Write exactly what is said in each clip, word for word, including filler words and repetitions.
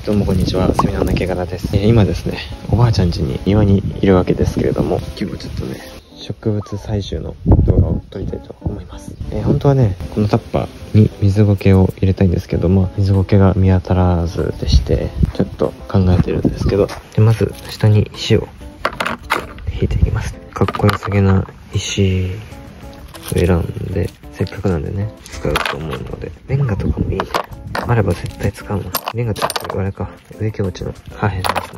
どうもこんにちは、セミの抜け殻です。えー、今ですね、おばあちゃん家に庭にいるわけですけれども、今日はちょっとね、植物採集の動画を撮りたいと思います。えー、本当はね、このタッパーに水苔を入れたいんですけども、水苔が見当たらずでして、ちょっと考えてるんですけど、でまず下に石を引いていきます。かっこよさげな石を選んで、せっかくなんでね、使うと思うので、レンガとかもいいね。あれば絶対使うもん。レンガってあれか、植木鉢の破片ですね。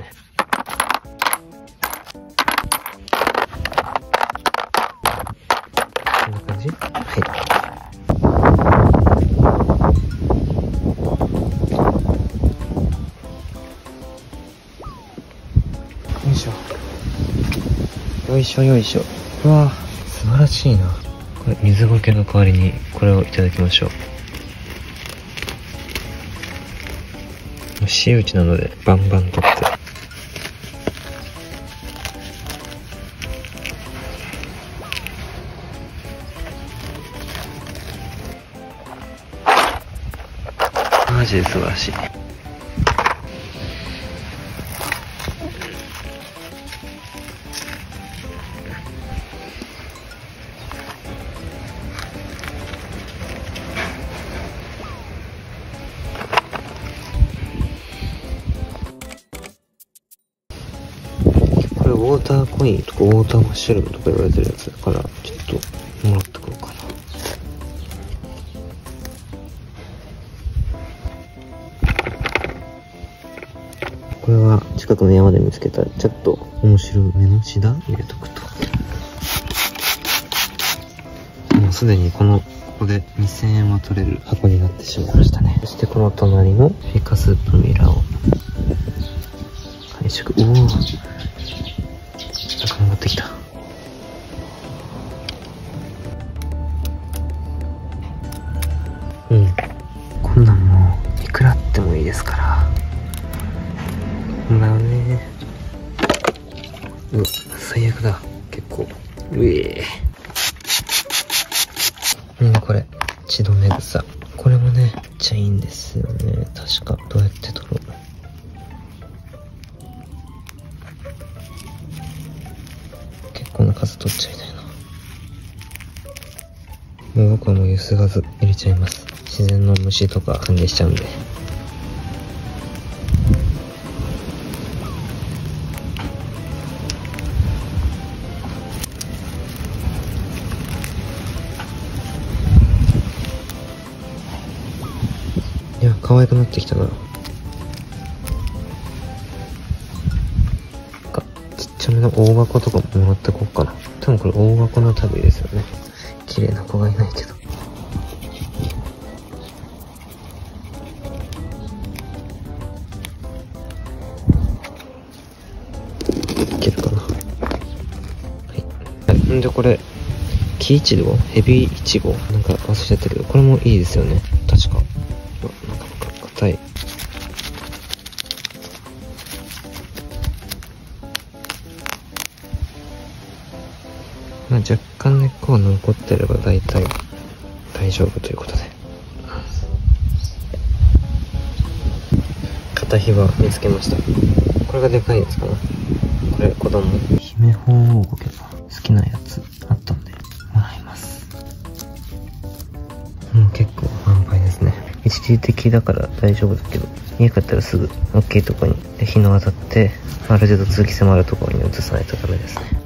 こんな感じ？はい。よいしょ。よいしょよいしょ。うわぁ、素晴らしいな。これ、水苔の代わりにこれをいただきましょう。私有地なのでバンバン取ってマジで素晴らしい。これウォーターコインとかウォーターマッシュルームとか言われてるやつだからちょっともらってこようかな。これは近くの山で見つけたちょっと面白めのシダ入れとくと、もうすでにこのここでにせんえんは取れる箱になってしまいましたね。そしてこの隣のフィカスプミラを配色。おお、なんか上がってきた。うん、こんなんもういくらあってもいいですから。ほんだよね。うわ、最悪だ。結構うえーみんなこれ血止め草、これもねめっちゃいいんですよね。確かどうやって取ろう。こんな数取っちゃいたいな。もう僕はもうゆすがず入れちゃいます。自然の虫とか歓迎しちゃうんで。いや、可愛くなってきたな。ちなみに大箱とかももらってこうかな。多分これ大箱の類ですよね。綺麗な子がいないけど。いけるかな。はい。はい。んでこれ、木イチゴ？ヘビイチゴ？なんか忘れちゃったけど、これもいいですよね。確か。なかなか硬い。まあ、若干根っこが残ってれば大体大丈夫ということで、片ひば見つけました。これがでかいやつかな。これ子供姫鳳凰苔が好きなやつあったんでもらいます。もう結構満杯ですね。一時的だから大丈夫だけど、家帰ったらすぐ大きいとこに日の当たってある程度通気性もあるところに移さないとダメですね。